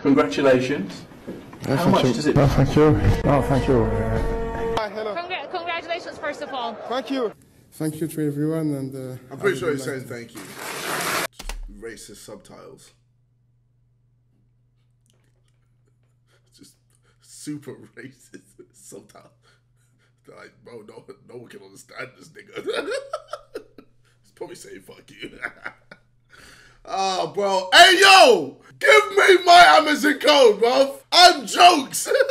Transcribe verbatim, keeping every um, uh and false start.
Congratulations. Yeah, How much you. does it... Oh, thank you. Oh, thank you. Hi, hello. Congra congratulations, first of all. Thank you. Thank you to everyone. And uh, I'm pretty sure he's saying thank you. Racist subtitles. Just super racist subtitles. Like, bro, no, no one can understand this nigga. He's probably saying fuck you. Oh, bro. Hey, yo! Give me my Amazon code, bro. I'm jokes.